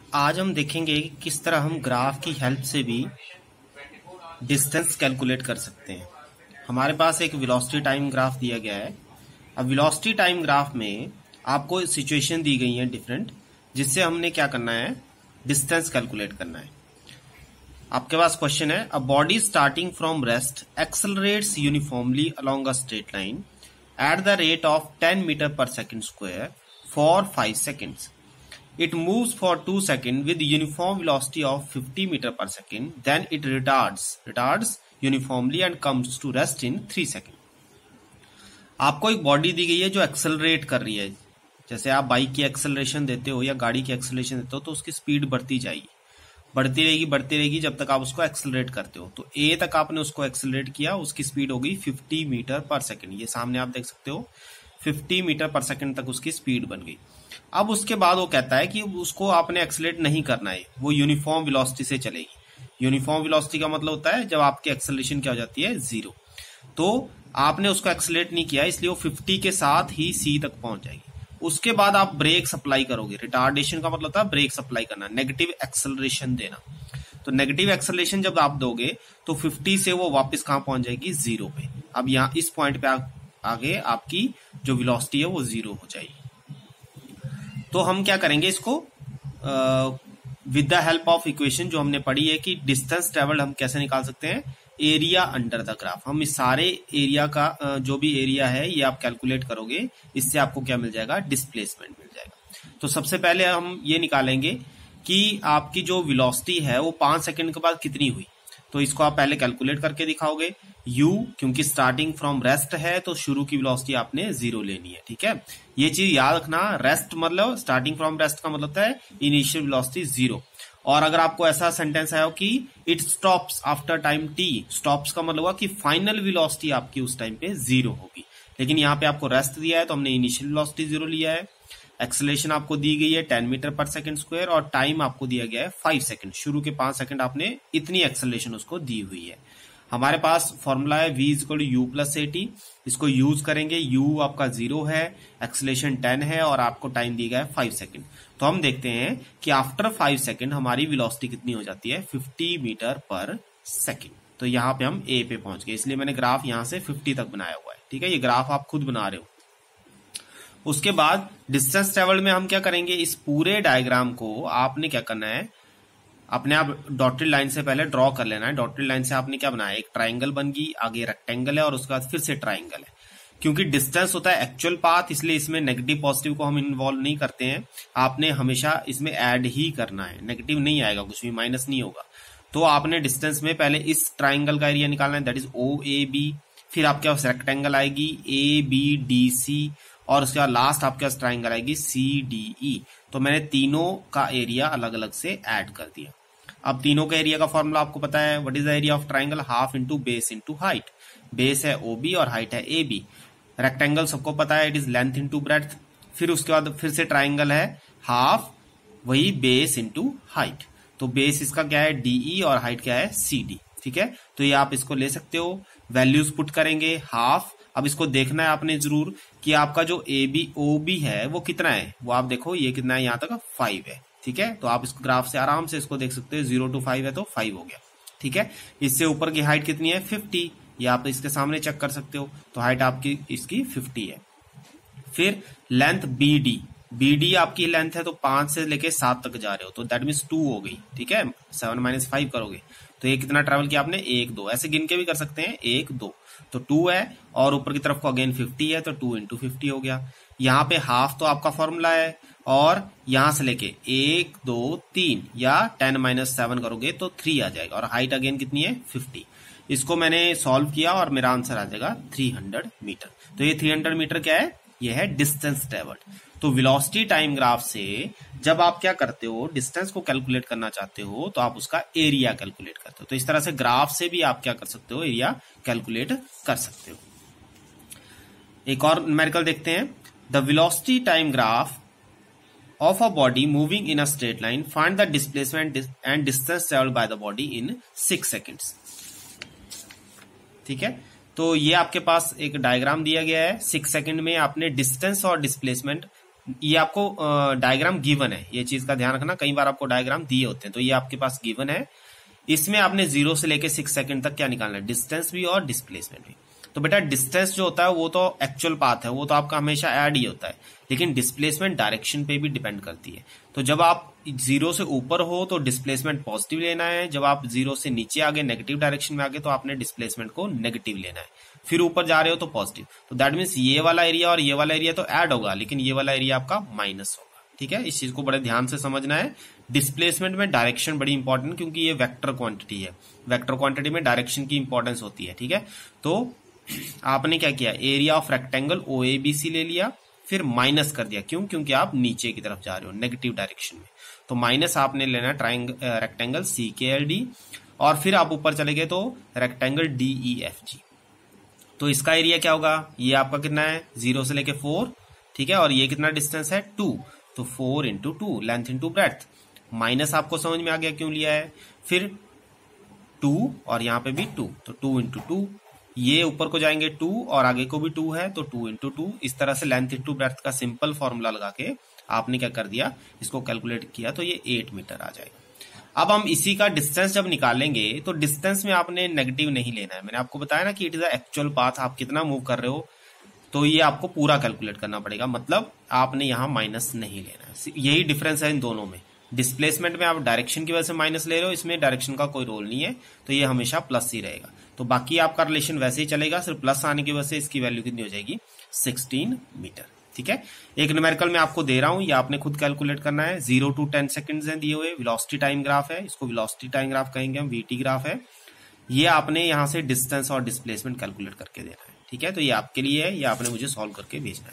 आज हम देखेंगे कि किस तरह हम ग्राफ की हेल्प से भी डिस्टेंस कैलकुलेट कर सकते हैं। हमारे पास एक वेलोसिटी टाइम ग्राफ दिया गया है। अब वेलोसिटी टाइम ग्राफ में आपको सिचुएशन दी गई है डिफरेंट, जिससे हमने क्या करना है, डिस्टेंस कैलकुलेट करना है। आपके पास क्वेश्चन है, a body starting from rest accelerates uniformly along a straight line at the rate of 10 metre per second square for 5 seconds. It moves for 2 seconds with uniform velocity of 50 meter per second. Then it retards uniformly and comes to rest in 3 seconds. आपको एक body दी गई है जो accelerate कर रही है। जैसे आप बाइक की एक्सेलरेशन देते हो या गाड़ी की एक्सेलरेशन देते हो तो उसकी स्पीड बढ़ती जाएगी, बढ़ती रहेगी जब तक आप उसको एक्सेलरेट करते हो। तो ए तक आपने उसको एक्सेलरेट किया, उसकी स्पीड हो गई 50 मीटर पर सेकेंड। ये सामने आप देख सकते हो 50 मीटर पर सेकेंड तक उसकी स्पीड बन गई। अब उसके बाद वो कहता है कि उसको आपने एक्सेलरेट नहीं करना है, वो यूनिफॉर्म वेलोसिटी से चलेगी। यूनिफॉर्म वेलोसिटी का मतलब होता है जब आपकी एक्सेलरेशन क्या हो जाती है, 0। तो आपने उसको एक्सेलरेट नहीं किया, इसलिए वो 50 के साथ ही सी तक पहुंच जाएगी। उसके बाद आप ब्रेक सप्लाई करोगे। रिटार्डेशन का मतलब होता है ब्रेक सप्लाई करना, नेगेटिव एक्सेलरेशन देना। तो नेगेटिव एक्सेलरेशन जब आप दोगे तो 50 से वो वापस कहां पहुंच जाएगी, 0 पे। अब यहाँ इस पॉइंट पे आगे आपकी जो वेलोसिटी है वो 0 हो जाएगी। तो हम क्या करेंगे, इसको with the help of equation जो हमने पढ़ी है कि डिस्टेंस ट्रेवल्ड हम कैसे निकाल सकते हैं, एरिया अंडर द ग्राफ। हम इस सारे एरिया का जो भी एरिया है ये आप कैलकुलेट करोगे, इससे आपको क्या मिल जाएगा, डिस्प्लेसमेंट मिल जाएगा। तो सबसे पहले हम ये निकालेंगे कि आपकी जो वेलोसिटी है वो 5 सेकंड के बाद कितनी हुई। तो इसको आप पहले कैलकुलेट करके दिखाओगे। u, क्योंकि स्टार्टिंग फ्रॉम रेस्ट है तो शुरू की वेलोसिटी आपने 0 लेनी है, ठीक है। ये चीज याद रखना, रेस्ट मतलब स्टार्टिंग फ्रॉम रेस्ट का मतलब होता है इनिशियल वेलोसिटी 0। और अगर आपको ऐसा सेंटेंस आया हो कि it stops after time t, stops का मतलब हुआ कि फाइनल वेलोसिटी आपकी उस टाइम पे 0 होगी। लेकिन यहाँ पे आपको रेस्ट दिया है तो हमने इनिशियल वेलोसिटी 0 लिया है। एक्सेलरेशन आपको दी गई है 10 मीटर पर सेकंड स्क्वायर और टाइम आपको दिया गया है 5 सेकंड। शुरू के 5 सेकंड आपने इतनी एक्सेलरेशन उसको दी हुई है। हमारे पास फॉर्मूला है v = u + at। इसको यूज करेंगे। u आपका 0 है, एक्सेलरेशन 10 है और आपको टाइम दिया गया है 5 सेकंड। तो हम देखते हैं कि आफ्टर 5 सेकंड हमारी वेलोसिटी कितनी हो जाती है, 50 मीटर पर सेकंड। तो यहाँ पे हम a पे पहुंच गए, इसलिए मैंने ग्राफ यहाँ से 50 तक बनाया हुआ है, ठीक है। ये ग्राफ आप खुद बना रहे हो। उसके बाद डिस्टेंस ट्रेवल्ड में हम क्या करेंगे, इस पूरे डायग्राम को आपने क्या करना है, अपने आप डॉटेड लाइन से पहले ड्रॉ कर लेना है। डॉटेड लाइन से आपने क्या बनाया, एक ट्राइंगल बन गई, आगे रेक्टेंगल है और उसके बाद फिर से ट्राइंगल है। क्योंकि डिस्टेंस होता है एक्चुअल पाथ, इसलिए इसमें नेगेटिव पॉजिटिव को हम इन्वॉल्व नहीं करते हैं। आपने हमेशा इसमें ऐड ही करना है, नेगेटिव नहीं आएगा, कुछ भी माइनस नहीं होगा। तो आपने डिस्टेंस में पहले इस ट्राइंगल का एरिया निकालना है, दैट इज OAB। फिर आपके पास रेक्टेंगल आएगी ABDC और उसके बाद लास्ट आपके पास ट्राइंगल आएगी CDE। तो मैंने तीनों का एरिया अलग अलग से ऐड कर दिया। अब तीनों का एरिया का फॉर्मूला आपको पता है, what is the area of triangle, half into base into height. Base है OB और हाइट है AB। रेक्टेंगल सबको पता है, it is length into breadth. फिर उसके बाद फिर से ट्राइंगल है हाफ, वही बेस इंटू हाइट। तो बेस इसका क्या है, DE और हाइट क्या है, CD, ठीक है। तो ये आप इसको ले सकते हो, वैल्यूज पुट करेंगे, हाफ। अब इसको देखना है आपने जरूर कि आपका जो OB है वो कितना है, वो आप देखो ये कितना है, यहाँ तक 5 है, ठीक है। तो आप इस ग्राफ से आराम से इसको देख सकते हो, 0 to 5 है तो 5 हो गया, ठीक है। इससे ऊपर की हाइट कितनी है, 50। ये आप इसके सामने चेक कर सकते हो, तो हाइट आपकी इसकी 50 है। फिर लेंथ BD आपकी लेंथ है तो 5 से लेके 7 तक जा रहे हो, तो दैट मीन्स 2 हो गई, ठीक है। 7 - 5 करोगे तो ये कितना ट्रेवल किया आपने, 1 2, ऐसे गिन के भी कर सकते हैं, 1 2। तो 2 है और ऊपर की तरफ को अगेन 50 है तो 2 × 50 हो गया। यहाँ पे हाफ तो आपका फॉर्मूला है और यहां से लेके 1 2 3 या 10 - 7 करोगे तो 3 आ जाएगा और हाइट अगेन कितनी है, 50। इसको मैंने सॉल्व किया और मेरा आंसर आ जाएगा 300 मीटर। तो ये 300 मीटर क्या है, ये है डिस्टेंस ट्रेवल्ड। तो वेलोसिटी टाइम ग्राफ से जब आप क्या करते हो, डिस्टेंस को कैलकुलेट करना चाहते हो तो आप उसका एरिया कैलकुलेट करते हो। तो इस तरह से ग्राफ से भी आप क्या कर सकते हो, एरिया कैलकुलेट कर सकते हो। एक और न्यूमेरिकल देखते हैं, the velocity time graph of a body moving in a straight line, find the displacement and distance traveled by the body in 6 seconds। ठीक है, तो ये आपके पास एक डायग्राम दिया गया है। 6 सेकंड में आपने डिस्टेंस और डिस्प्लेसमेंट ये आपको डायग्राम गिवन है, ये चीज का ध्यान रखना, कई बार आपको डायग्राम दिए होते हैं, तो ये आपके पास गिवन है। इसमें आपने 0 से लेके 6 सेकंड तक क्या निकालना है, डिस्टेंस भी और डिस्प्लेसमेंट भी। तो बेटा डिस्टेंस जो होता है वो तो एक्चुअल पाथ है, वो तो आपका हमेशा ऐड ही होता है, लेकिन डिस्प्लेसमेंट डायरेक्शन पे भी डिपेंड करती है। तो जब आप 0 से ऊपर हो तो डिस्प्लेसमेंट पॉजिटिव लेना है, जब आप 0 से नीचे आगे नेगेटिव डायरेक्शन में आगे तो आपने डिस्प्लेसमेंट को नेगेटिव लेना है, फिर ऊपर जा रहे हो तो पॉजिटिव। तो दैट मीन्स ये वाला एरिया और ये वाला एरिया तो ऐड होगा, लेकिन ये वाला एरिया आपका माइनस होगा। ठीक है, इस चीज को बड़े ध्यान से समझना है। डिस्प्लेसमेंट में डायरेक्शन बड़ी इंपॉर्टेंट, क्योंकि ये वेक्टर क्वांटिटी है, वेक्टर क्वांटिटी में डायरेक्शन की इंपॉर्टेंस होती है। ठीक है, तो आपने क्या किया, एरिया ऑफ रेक्टेंगल OABC ले लिया, फिर माइनस कर दिया, क्यों, क्योंकि आप नीचे की तरफ जा रहे हो नेगेटिव डायरेक्शन में, तो माइनस आपने लेना रेक्टेंगल CKLD, और फिर आप ऊपर चले गए तो रेक्टेंगल DEFG। तो इसका एरिया क्या होगा, ये आपका कितना है 0 से लेके 4, ठीक है, और ये कितना डिस्टेंस है 2, तो 4 into 2 length into breadth. Minus आपको समझ में आ गया क्यों लिया है, फिर 2 और यहाँ पे भी 2, तो 2 इंटू 2, ये ऊपर को जाएंगे 2 और आगे को भी 2 है, तो 2 इंटू 2। इस तरह से लेंथ इंटू ब्रेड्थ का सिंपल फॉर्मूला लगा के आपने क्या कर दिया, इसको कैलकुलेट किया, तो ये 8 मीटर आ जाएगा। अब हम इसी का डिस्टेंस जब निकालेंगे तो डिस्टेंस में आपने नेगेटिव नहीं लेना है, मैंने आपको बताया ना कि it is the actual path, आप कितना मूव कर रहे हो, तो ये आपको पूरा कैलकुलेट करना पड़ेगा, मतलब आपने यहां माइनस नहीं लेना है। यही डिफरेंस है इन दोनों में, डिस्प्लेसमेंट में आप डायरेक्शन की वजह से माइनस ले रहे हो, इसमें डायरेक्शन का कोई रोल नहीं है, तो ये हमेशा प्लस ही रहेगा। तो बाकी आपका रिलेशन वैसे ही चलेगा, सिर्फ प्लस आने की वजह से इसकी वैल्यू कितनी हो जाएगी, 16 मीटर। ठीक है, एक न्यूमेरिकल में आपको दे रहा हूं, ये आपने खुद कैलकुलेट करना है। 0 to 10 सेकंड्स हैं दिए हुए, वेलोसिटी टाइम ग्राफ है, इसको वेलोसिटी टाइम ग्राफ कहेंगे हम, VT ग्राफ है। ये आपने यहां से डिस्टेंस और डिस्प्लेसमेंट कैलकुलेट करके देना है। ठीक है, तो ये आपके लिए है, ये आपने मुझे सॉल्व करके भेजना है।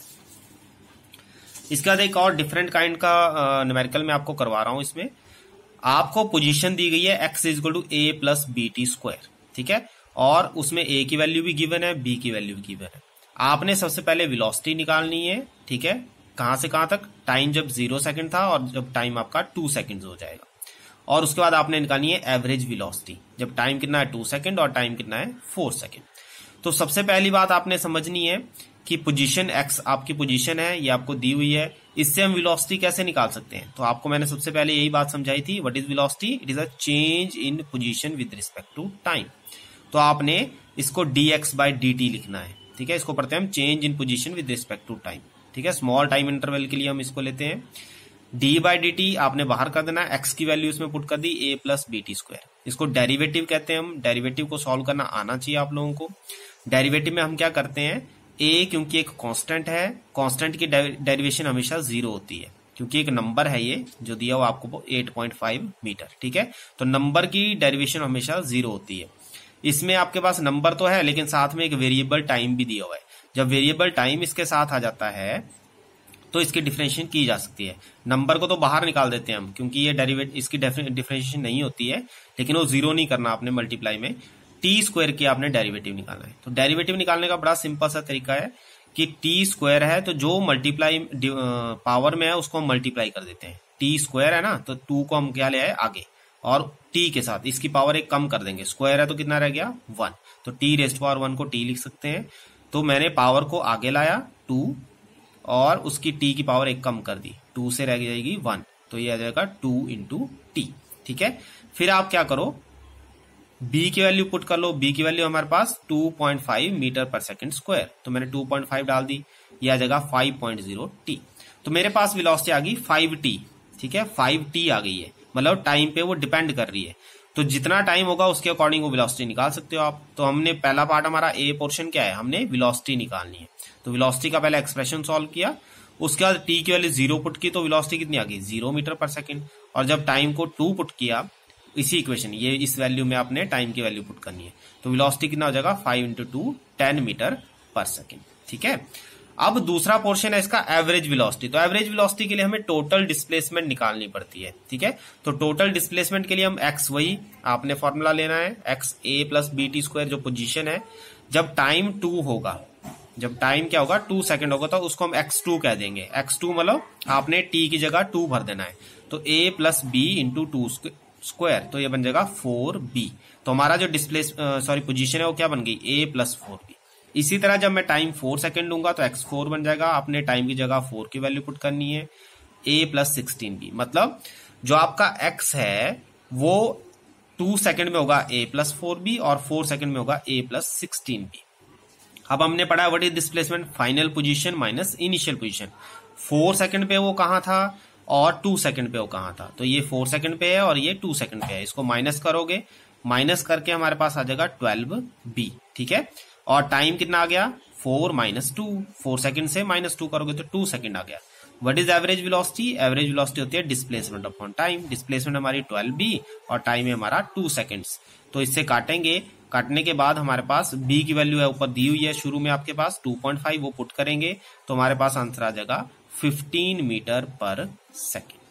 इसके बाद एक और डिफरेंट काइंड का न्यूमेरिकल में आपको करवा रहा हूं। इसमें आपको पोजीशन दी गई है x = a + bt², ठीक है, और उसमें a की वैल्यू भी गिवन है, b की वैल्यू भी गिवन है। आपने सबसे पहले वेलोसिटी निकालनी है, ठीक है, कहां से कहां तक, टाइम जब 0 सेकंड था और जब टाइम आपका 2 सेकंड हो जाएगा, और उसके बाद आपने निकालनी है एवरेज वेलोसिटी, जब टाइम कितना है 2 सेकंड और टाइम कितना है 4 सेकंड। तो सबसे पहली बात आपने समझनी है कि पोजीशन x आपकी पोजीशन है, ये आपको दी हुई है, इससे हम वेलोसिटी कैसे निकाल सकते हैं। तो आपको मैंने सबसे पहले यही बात समझाई थी, what is velocity, it is a change in position with respect to time. तो आपने इसको dx/dt लिखना है, ठीक है, इसको पढ़ते हैं हम change in position with respect to time. ठीक है, स्मॉल टाइम इंटरवल के लिए हम इसको लेते हैं। d/dt आपने बाहर कर देना, x की वैल्यू इसमें पुट कर दी, a + bt²। इसको डेरिवेटिव कहते हैं हम, डेरिवेटिव को सॉल्व करना आना चाहिए आप लोगों को। डेरिवेटिव में हम क्या करते हैं, a क्योंकि एक कांस्टेंट है, कांस्टेंट की डेरिवेशन हमेशा 0 होती है, क्योंकि एक नंबर है ये जो दिया हुआ आपको 8.5 मीटर। ठीक है, तो नंबर की डेरिवेशन हमेशा 0 होती है। इसमें आपके पास नंबर तो है, लेकिन साथ में एक वेरिएबल टाइम भी दिया हुआ है। जब वेरिएबल टाइम इसके साथ आ जाता है तो इसकी डिफरेंशिएशन की जा सकती है। नंबर को तो बाहर निकाल देते हैं हम, क्योंकि ये इसकी डिफरेंशिएशन नहीं होती है, लेकिन वो 0 नहीं करना आपने मल्टीप्लाई में, t² की आपने डेरिवेटिव निकालना है। तो डेरिवेटिव निकालने का बड़ा सिंपल सा तरीका है कि t² है, तो जो मल्टीप्लाई पावर में है उसको हम मल्टीप्लाई कर देते हैं। t² है ना, तो 2 को हम क्या ले आए आगे, और t के साथ इसकी पावर 1 कम कर देंगे, स्क्वायर है तो कितना रह गया 1, तो t⁻1 को t लिख सकते हैं। तो मैंने पावर को आगे लाया 2 और उसकी t की पावर 1 कम कर दी, 2 से रह जाएगी 1, तो ये आ जाएगा 2 × t। ठीक है, फिर आप क्या करो, b की वैल्यू पुट कर लो, b की वैल्यू हमारे पास 2.5 मीटर/सेकंड², तो मैंने 2.5 डाल दी, ये आ जाएगा 5.0 t। तो मेरे पास वेलोसिटी आ गई 5t, ठीक है, 5t आ गई है, मतलब टाइम पे वो डिपेंड कर रही है। तो जितना टाइम होगा उसके अकॉर्डिंग वो वेलोसिटी निकाल सकते हो आप। तो हमने पहला पार्ट, हमारा ए पोर्शन क्या है, हमने वेलोसिटी निकालनी है। तो वेलोसिटी का पहले एक्सप्रेशन सॉल्व किया, उसके बाद टी की वैल्यू 0 पुट की, तो वेलोसिटी कितनी आ गई 0 मीटर/सेकंड, और जब टाइम को 2 पुट किया, इसी इक्वेशन ये इस वैल्यू में आपने टाइम की वैल्यू पुट करनी है, तो वेलोसिटी कितना हो जाएगा 5 × 2 10 मीटर/सेकंड। ठीक है, अब दूसरा पोर्शन है इसका एवरेज वेलोसिटी। तो एवरेज वेलोसिटी के लिए हमें टोटल डिस्प्लेसमेंट निकालनी पड़ती है। ठीक है, तो टोटल डिस्प्लेसमेंट के लिए हम x, वही आपने फॉर्मूला लेना है, x a + bt² जो पोजीशन है, जब टाइम 2 होगा, जब टाइम क्या होगा 2 सेकंड होगा, तो उसको हम x2 कह देंगे। x2 मतलब आपने t की जगह 2 भर देना है, तो a + b × 2², तो ये बन जाएगा 4b। तो हमारा जो पोजीशन है वो क्या बन गई, a + 4b। इसी तरह जब मैं टाइम 4 सेकंड लूंगा तो x4 बन जाएगा। आपने टाइम की जगह 4 की वैल्यू पुट करनी है, a प्लस 16b, मतलब जो आपका x है वो 2 सेकंड में होगा a प्लस 4b और 4 सेकंड में होगा a प्लस 16b। अब हमने पढ़ा what is displacement, final position minus initial position. 4 second पे वो कहां था और 2 सेकंड पे वो कहां था, तो ये 4 सेकंड पे है और ये 2 सेकंड पे है। इसको माइनस करोगे, माइनस करके हमारे पास आ जाएगा 12b, ठीक है। और टाइम कितना आ गया 4 माइनस 2, 4 सेकंड से माइनस 2 करोगे तो 2 सेकंड आ गया। What is average velocity, average velocity होती है डिस्प्लेसमेंट अपॉन टाइम। डिस्प्लेसमेंट हमारी 12b और टाइम है हमारा 2 सेकंड्स। तो इससे काटेंगे, काटने के बाद हमारे पास b की वैल्यू है ऊपर दी हुई है शुरू में आपके पास 2.5, वो पुट करेंगे तो हमारे पास आंसर आ जाएगा 15 मीटर पर सेकंड।